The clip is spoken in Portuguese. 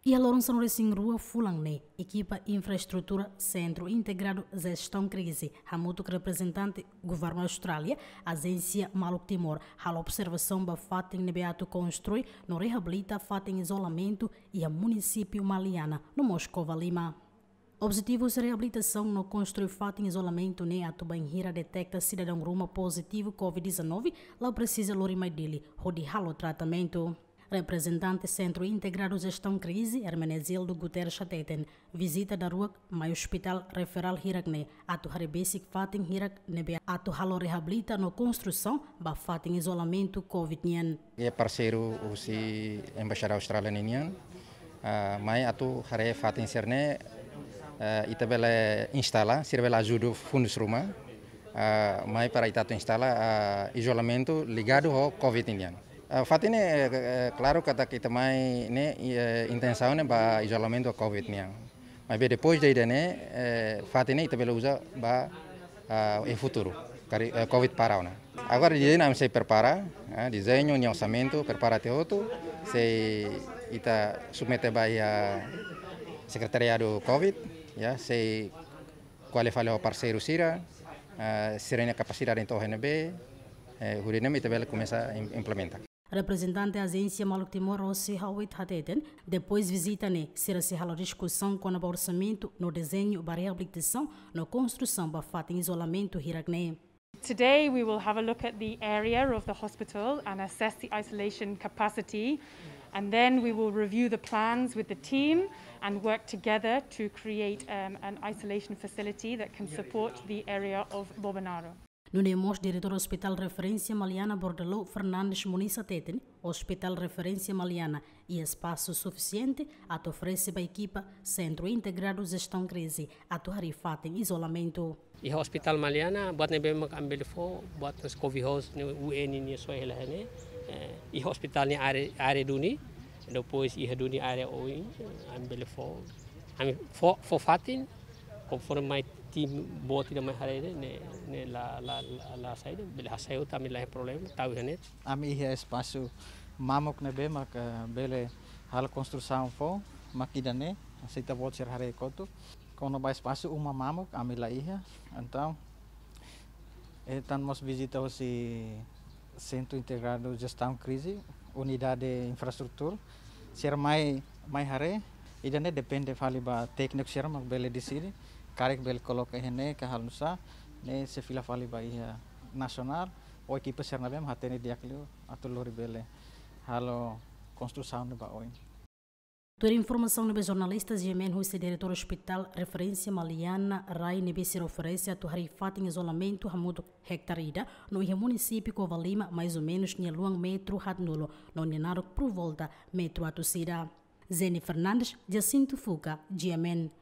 E a Lourenço Recém Rua Fulangne, equipa infraestrutura Centro Integrado Gestão Crise, Hamuto representante governo Austrália, agência Maluk Timor, a observação da fatem nebeato constrói, no reabilita fatem isolamento e a município Maliana, no Moscova Lima. Objetivos de reabilitação no construir fato em isolamento nem a Tubanhira detecta cidadão Ruma positivo Covid-19, lá precisa lorimai dele, rodi halo tratamento. Representante Centro Integrado Gestão Crise, Hermenegildo Guterres Chateten, visita da rua mai Hospital Referal Hirakne, atu harebesic fatin Hirak nebe atu halo reabilita no construção, ba fatin isolamento Covid-19. É parceiro o embaixada Austrália ninian, mai atu hare fatin serne itabela instala, sirvela ajuda fundos rumah, mai para itatu instala isolamento ligado ao Covid-19. Fato ini claro kata kita mai ne intenção ne ba isolamento do Covid niang. Mas depois daí ne fato ini kita bela usa ba futuro Covid parau na. Agora dia nós se prepara, desenho, orçamento, prepara tudo, se ita submete ba secretariado Covid, ya se qualifica o parceiro sira, serena capacidade então RNB, o dinheiro ita bela começa a implementar. Representante da agência Maluk Timor, Rossi Hawit Hateten, depois visita ne será se a discussão com o orçamento no desenho para reabilitação, na construção para fato isolamento Hirakne. Today we will have a look at the area of the hospital and assess the isolation capacity, and then we will review the plans with the team and work together to create an isolation facility that can support the area of Bobonaro. No demos, diretor Hospital Referência Maliana Bordelou Fernandes Muniz Teten, Hospital Referência Maliana e espaço suficiente a oferecer para a equipa Centro Integrado Gestão Crise, a harifat em isolamento. E o Hospital Maliana, buat nebe mak ambil fo, buat nas COVID house ni UN ni soal lahane, e hospital ni are duni, depois e duni are oin, ambil fo fatin, conforme mai tim boti na maharere ne la saída bela saiu também lá é problema tahu hanet ami é espaço mamok nebe mak bele hal construção fo makidane aceita bot ser hare koto kono ba espaço uma mamok ami lá ia então estamos visita o Centro Integrado Gestão Crise unidade de infraestrutura ser mai hare idane depende fali ba técnico ser mak bele di sini karek bel coloca hene que halusa ne se fila fali bahia nacional o equipe sernabem hatene diaklio atolori bele halo construção de baoi. Toda informação de jornalistas Yemen Hussein diretor hospital referência Maliana Rai nebe se oferece a harifat em isolamento hamudo hectarida no município Covalima mais ou menos ni luang metro hadnulo no nenaro por volta metro atusida. Zeni Fernandes, Jacinto Fuca, Yemen.